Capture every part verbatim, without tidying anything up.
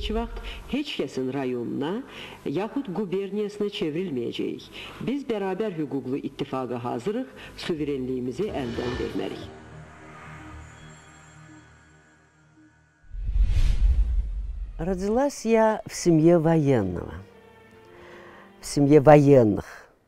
heç vaxt heç kəsin rayonuna yaxud quberniyasına çevrilməyəcəyik. Biz bərabər hüquqlu ittifaqa hazırıq, suverenliyimizi əldən vermərik. Родилась я в семье военного, в семье военных.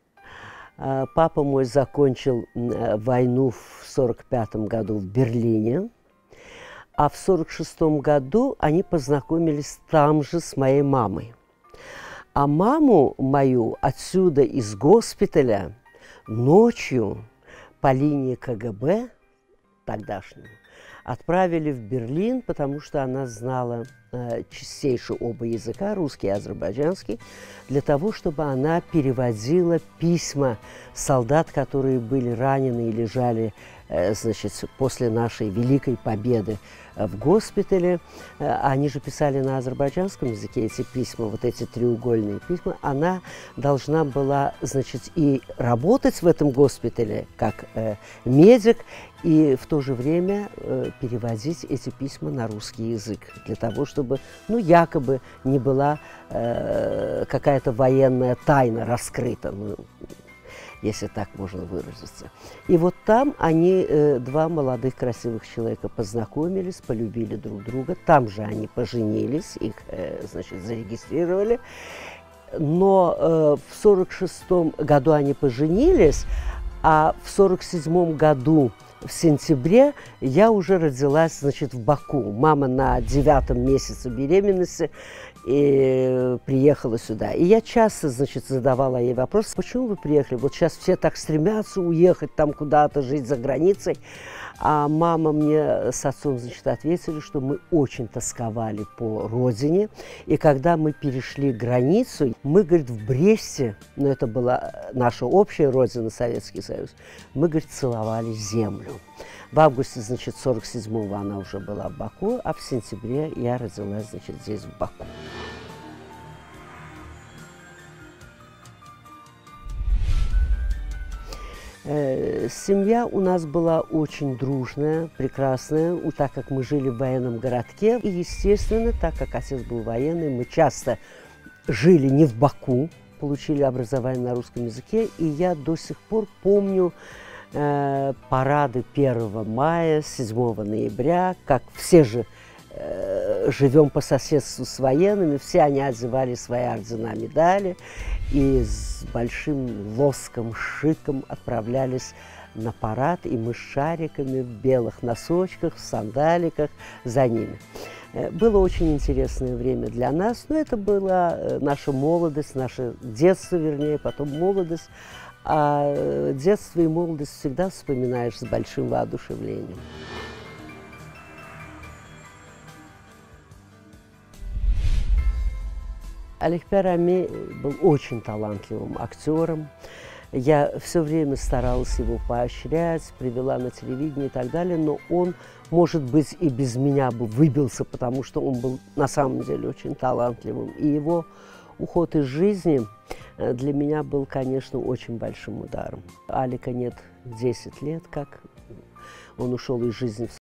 Папа мой закончил войну в сорок пятом году в Берлине, а в сорок шестом году они познакомились там же с моей мамой. А маму мою отсюда из госпиталя ночью по линии КГБ тогдашнему отправили в Берлин, потому что она знала э, чистейшие оба языка, русский и азербайджанский, для того, чтобы она переводила письма солдат, которые были ранены и лежали э, значит, после нашей великой победы э, в госпитале. Э, они же писали на азербайджанском языке эти письма, вот эти треугольные письма. Она должна была, значит, и работать в этом госпитале как э, медик, и в то же время э, переводить эти письма на русский язык, для того, чтобы, ну, якобы не была э, какая-то военная тайна раскрыта, ну, если так можно выразиться. И вот там они, э, два молодых красивых человека, познакомились, полюбили друг друга, там же они поженились, их, э, значит, зарегистрировали. Но э, в сорок шестом году они поженились, а в сорок седьмом году в сентябре я уже родилась, значит, в Баку. Мама на девятом месяце беременности и приехала сюда. И я часто, значит, задавала ей вопрос: почему вы приехали? Вот сейчас все так стремятся уехать там куда-то, жить за границей. А мама мне с отцом, значит, ответили, что мы очень тосковали по родине. И когда мы перешли границу, мы, говорит, в Бресте, но это была наша общая родина, Советский Союз, мы, говорит, целовали землю. В августе, значит, сорок седьмого она уже была в Баку, а в сентябре я родилась, значит, здесь, в Баку. Семья у нас была очень дружная, прекрасная, так как мы жили в военном городке. И, естественно, так как отец был военный, мы часто жили не в Баку, получили образование на русском языке. И я до сих пор помню э, парады первого мая, седьмого ноября, как все же э, живем по соседству с военными, все они одевали свои ордена, медали. И с большим лоском, шиком отправлялись на парад, и мы с шариками в белых носочках, в сандаликах за ними. Было очень интересное время для нас, но это была наша молодость, наше детство, вернее, потом молодость. А детство и молодость всегда вспоминаешь с большим воодушевлением. Аликпер Ами был очень талантливым актером. Я все время старалась его поощрять, привела на телевидение и так далее, но он, может быть, и без меня бы выбился, потому что он был на самом деле очень талантливым. И его уход из жизни для меня был, конечно, очень большим ударом. Алика нет десять лет, как он ушел из жизни в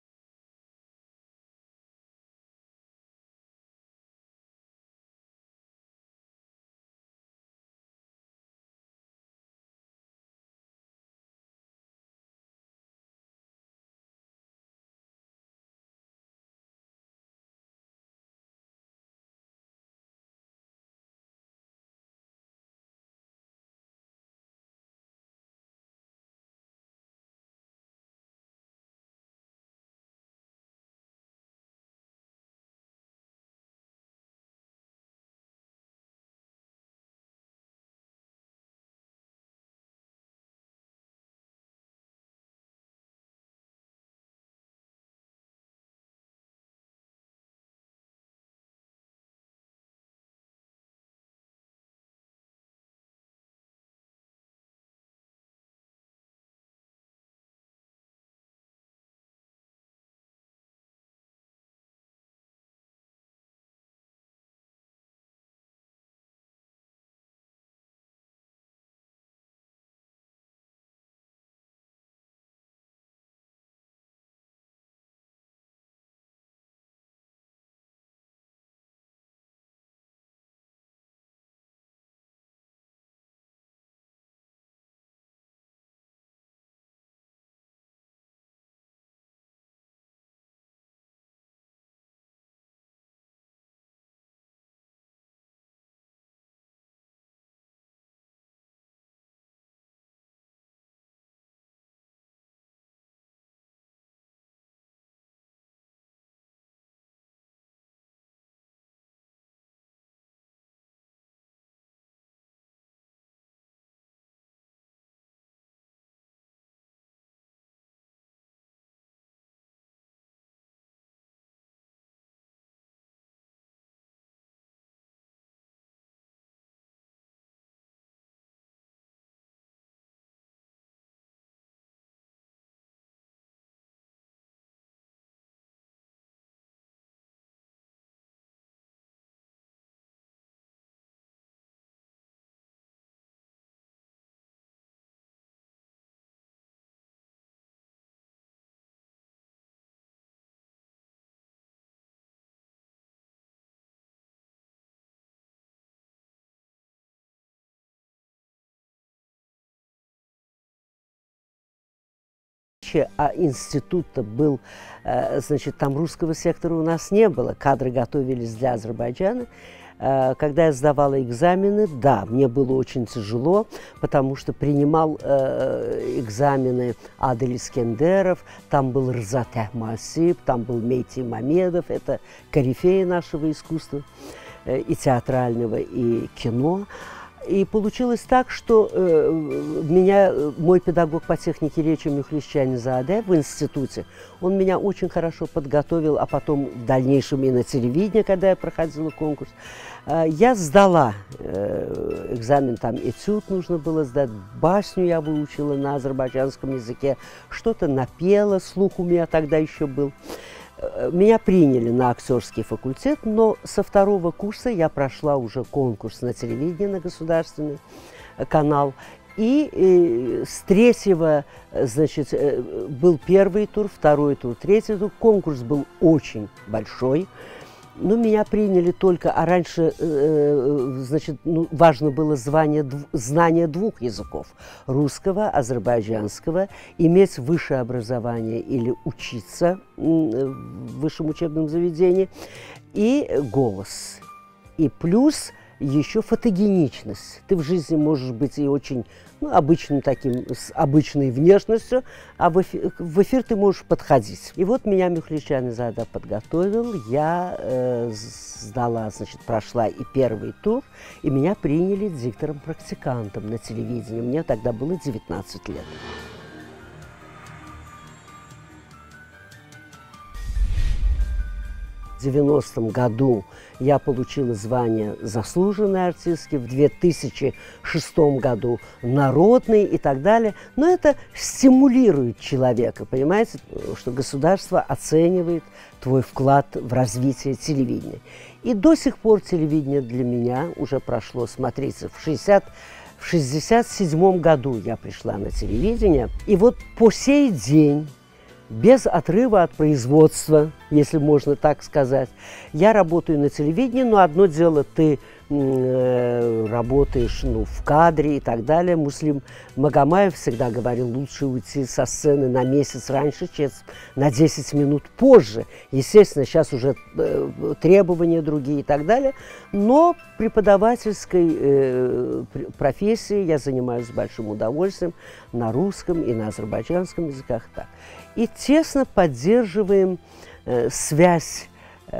отличие, а институт-то был, значит, там русского сектора у нас не было, кадры готовились для Азербайджана. Когда я сдавала экзамены, да, мне было очень тяжело, потому что принимал э, экзамены Адель Искендеров, там был Рзат Ахмасип, там был Мейти Мамедов, это корифеи нашего искусства, э, и театрального, и кино. И получилось так, что э, меня, мой педагог по технике речи Мюхлищани Зааде в институте, он меня очень хорошо подготовил, а потом в дальнейшем и на телевидении, когда я проходила конкурс. Э, я сдала э, экзамен, там этюд нужно было сдать, басню я выучила на азербайджанском языке, что-то напела, слух у меня тогда еще был. Меня приняли на актерский факультет, но со второго курса я прошла уже конкурс на телевидении, на государственный канал. И, и с третьего, значит, был первый тур, второй тур, третий тур. Конкурс был очень большой. Но меня приняли только, а раньше, э, значит, ну, важно было звание, дв, знание двух языков, русского, азербайджанского, иметь высшее образование или учиться в высшем учебном заведении, и голос. И плюс еще фотогеничность. Ты в жизни можешь быть и очень, ну, обычным таким, с обычной внешностью, а в эфир, в эфир ты можешь подходить. И вот меня Мюхлищани Зааде подготовил, я э, сдала, значит, прошла и первый тур, и меня приняли диктором-практикантом на телевидении. Мне тогда было девятнадцать лет. В девяностом году я получила звание заслуженной артистки, в две тысячи шестом году народный и так далее. Но это стимулирует человека, понимаете, что государство оценивает твой вклад в развитие телевидения. И до сих пор телевидение для меня уже прошло, смотрите, в шестьдесят седьмом году я пришла на телевидение, и вот по сей день, без отрыва от производства, если можно так сказать. Я работаю на телевидении, но одно дело, ты э, работаешь, ну, в кадре и так далее. Муслим Магомаев всегда говорил, лучше уйти со сцены на месяц раньше, чем на десять минут позже. Естественно, сейчас уже э, требования другие и так далее. Но преподавательской э, профессией я занимаюсь с большим удовольствием на русском и на азербайджанском языках. Так. И тесно поддерживаем э, связь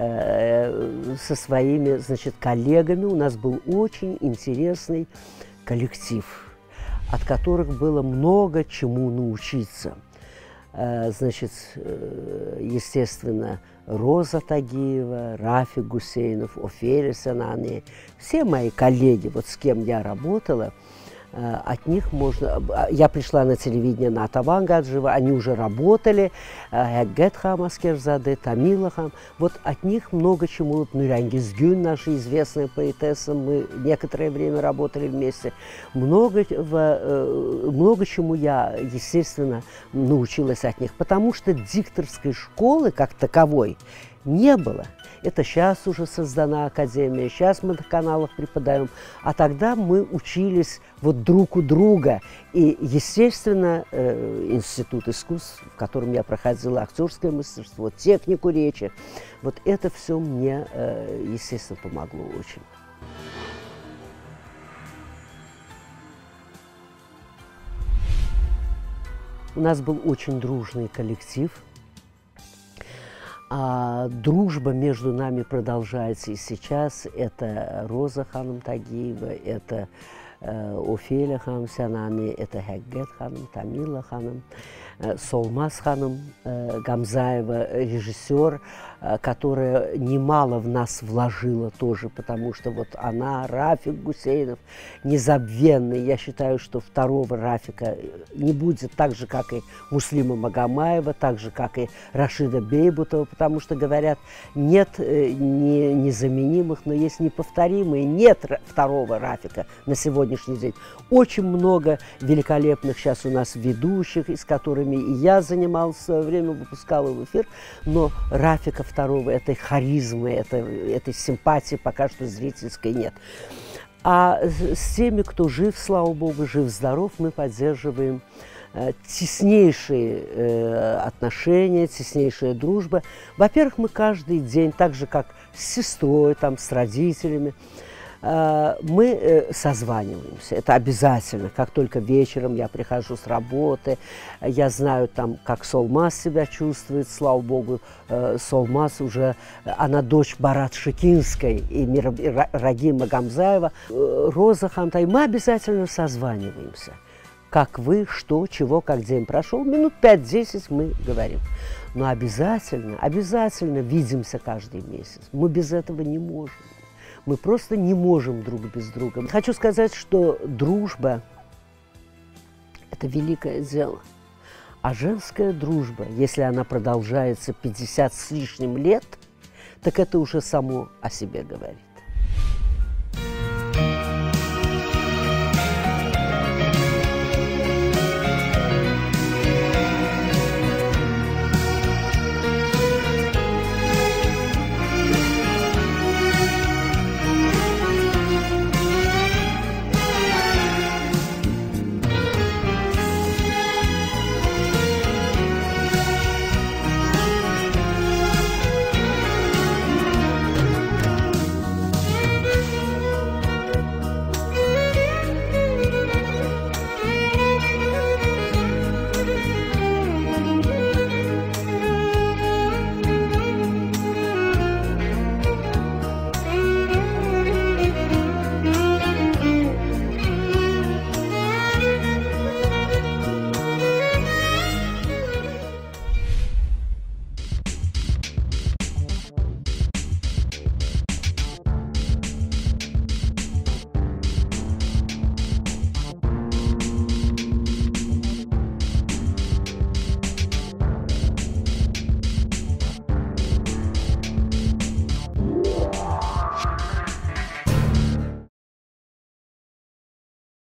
э, со своими, значит, коллегами. У нас был очень интересный коллектив, от которых было много чему научиться. Э, значит, э, естественно, Роза Тагиева, Рафик Гусейнов, Офелия Санани, все мои коллеги, вот с кем я работала, от них можно... Я пришла на телевидение на Атабан Гаджиева, они уже работали, Хэггет Хам Аскерзаде, Тамила Хам. Вот от них много чему. Вот Нурянгиз Гюн, наша известная поэтесса, мы некоторое время работали вместе. Много, много чему я, естественно, научилась от них, потому что дикторской школы как таковой не было. Это сейчас уже создана академия, сейчас мы на каналах преподаем, а тогда мы учились вот друг у друга. И, естественно, э, институт искусств, в котором я проходила актерское мастерство, технику речи, вот это все мне, э, естественно, помогло очень. У нас был очень дружный коллектив. А дружба между нами продолжается и сейчас. Это Роза Ханым Тагиева, это э, Офелия Ханым Санани, это Хэггет Ханым, Тамила Ханым, э, Солмаз Ханым э, Гамзаева, режиссер, э, которая немало в нас вложила тоже, потому что вот она, Рафик Гусейнов, незабвенный. Я считаю, что второго Рафика не будет так же, как и Муслима Магомаева, так же, как и Рашида Бейбутова, потому что, говорят, нет э, не, незаменимых, но есть неповторимые. Нет второго Рафика на сегодняшний день. Очень много великолепных сейчас у нас ведущих, с которыми и я занималась в свое время, выпускала в эфир, но Рафика второго, этой харизмы, этой, этой симпатии пока что зрительской нет. А с теми, кто жив, слава богу, жив-здоров, мы поддерживаем теснейшие отношения, теснейшая дружба. Во-первых, мы каждый день, так же как с сестрой, там, с родителями, мы созваниваемся. Это обязательно. Как только вечером я прихожу с работы, я знаю, там, как Солмаз себя чувствует. Слава Богу, Солмаз уже, она дочь Барат Шикинской и Рагима Гамзаева. Роза Хантай. Мы обязательно созваниваемся. Как вы, что, чего, как день прошел. Минут пять-десять мы говорим. Но обязательно, обязательно видимся каждый месяц. Мы без этого не можем. Мы просто не можем друг без друга. Хочу сказать, что дружба – это великое дело. А женская дружба, если она продолжается пятьдесят с лишним лет, так это уже само о себе говорит.